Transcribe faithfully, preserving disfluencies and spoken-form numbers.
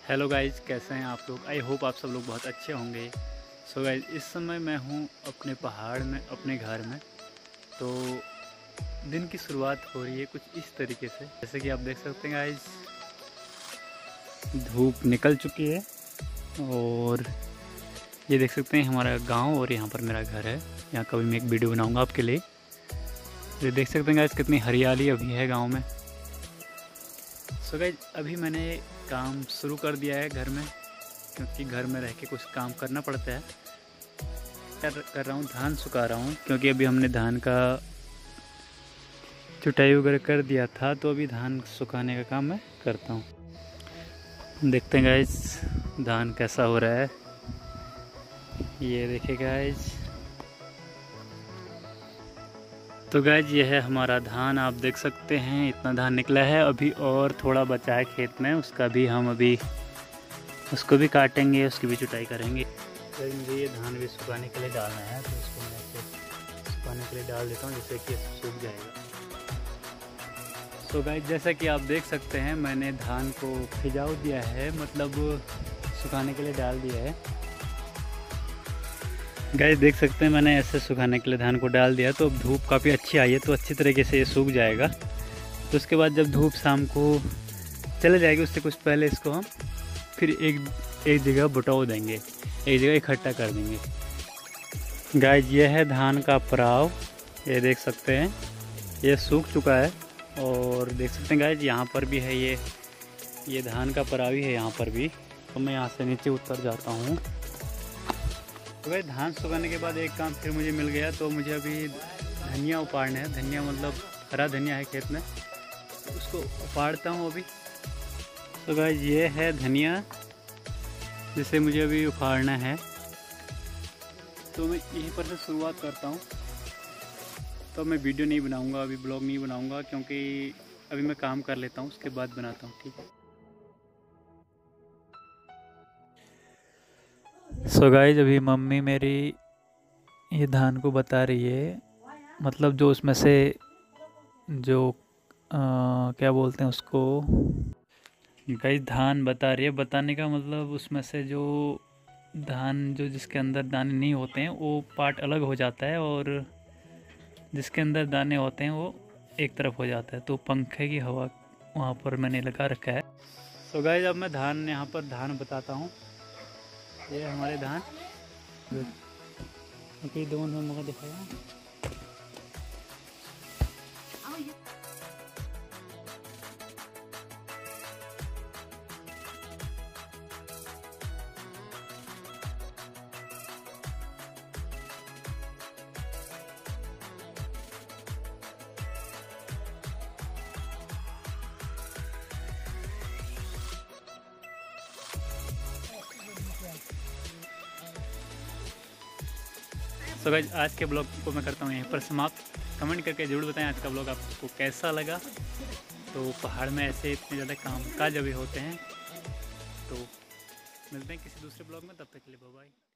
Hello guys, कैसे हैं आप लोग। आई होप आप सब लोग बहुत अच्छे होंगे। सो गाइज, इस समय मैं हूँ अपने पहाड़ में, अपने घर में। तो दिन की शुरुआत हो रही है कुछ इस तरीके से, जैसे कि आप देख सकते हैं गाइज, धूप निकल चुकी है और ये देख सकते हैं हमारा गांव और यहाँ पर मेरा घर है। यहाँ कभी मैं एक वीडियो बनाऊँगा आपके लिए। ये देख सकते हैं गाइज कितनी हरियाली अभी है गाँव में। सो गाइज, अभी मैंने काम शुरू कर दिया है घर में, क्योंकि घर में रह के कुछ काम करना पड़ता है। कर कर रहा हूँ, धान सुखा रहा हूँ, क्योंकि अभी हमने धान का चुटाई वगैरह कर दिया था, तो अभी धान सुखाने का काम मैं करता हूँ। देखते हैं गाइज धान कैसा हो रहा है। ये देखिए गाइज, तो गाइज ये है हमारा धान। आप देख सकते हैं इतना धान निकला है। अभी और थोड़ा बचा है खेत में, उसका भी हम अभी उसको भी काटेंगे, उसकी भी चुटाई करेंगे। तो मुझे ये धान भी सुखाने के लिए डालना है, तो इसको मैं ऐसे सुखाने के लिए डाल देता हूँ, जिससे कि सूख जाएगा। सो गाइज, जैसा कि आप देख सकते हैं मैंने धान को भिजाव दिया है, मतलब सुखाने के लिए डाल दिया है। गाइस देख सकते हैं मैंने ऐसे सुखाने के लिए धान को डाल दिया, तो अब धूप काफ़ी अच्छी आई है, तो अच्छी तरीके से ये सूख जाएगा। तो उसके बाद जब धूप शाम को चले जाएगी, उससे कुछ पहले इसको हम फिर एक एक जगह बुटाव देंगे, एक जगह इकट्ठा कर देंगे। गाइस ये है धान का पराव, ये देख सकते हैं ये सूख चुका है। और देख सकते हैं गाइस यहाँ पर भी है, ये ये धान का पराव ही है यहाँ पर भी। तो मैं यहाँ से नीचे उतर जाता हूँ। तो भाई धान सुखाने के बाद एक काम फिर मुझे मिल गया, तो मुझे अभी धनिया उपाड़ना है। धनिया मतलब हरा धनिया है खेत में, तो उसको उपाड़ता हूँ अभी। तो भाई ये है धनिया, जिसे मुझे अभी उखाड़ना है। तो मैं यहीं पर से शुरुआत करता हूँ। तो मैं वीडियो नहीं बनाऊँगा, अभी ब्लॉग नहीं बनाऊँगा, क्योंकि अभी मैं काम कर लेता हूँ, उसके बाद बनाता हूँ, ठीक है। सो गाइज, अभी मम्मी मेरी ये धान को बता रही है, मतलब जो उसमें से जो आ, क्या बोलते हैं उसको, गाइज धान बता रही है। बताने का मतलब उसमें से जो धान जो जिसके अंदर दाने नहीं होते हैं वो पार्ट अलग हो जाता है, और जिसके अंदर दाने होते हैं वो एक तरफ हो जाता है। तो पंखे की हवा वहाँ पर मैंने लगा रखा है। सो गाइज, अब मैं धान यहाँ पर धान बताता हूँ। ये हमारे धान ओके, दोनों में मौका दिखाया। तो गाइस, आज के ब्लॉग को मैं करता हूँ यहीं पर समाप्त। कमेंट करके ज़रूर बताएं आज का ब्लॉग आपको कैसा लगा। तो पहाड़ में ऐसे इतने ज़्यादा काम काज अभी होते हैं। तो मिलते हैं किसी दूसरे ब्लॉग में, तब तक के लिए बाय बाय।